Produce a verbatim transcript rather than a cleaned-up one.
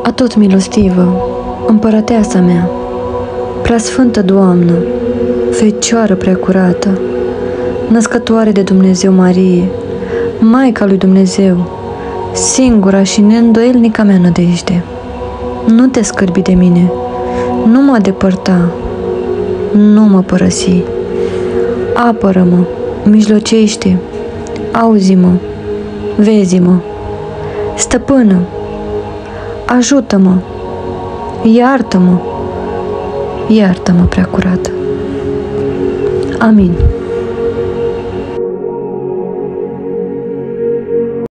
Atot milostivă, împărăteasa mea, preasfântă Doamnă, Fecioară preacurată, născătoare de Dumnezeu Marie, Maica lui Dumnezeu, singura și neîndoielnica mea nădejde, nu te scârbi de mine, nu mă depărta, nu mă părăsi. Apără-mă, mijlocește, auzi-mă, vezi-mă, stăpână, ajută-mă, iartă-mă, iartă-mă, preacurată. Amin.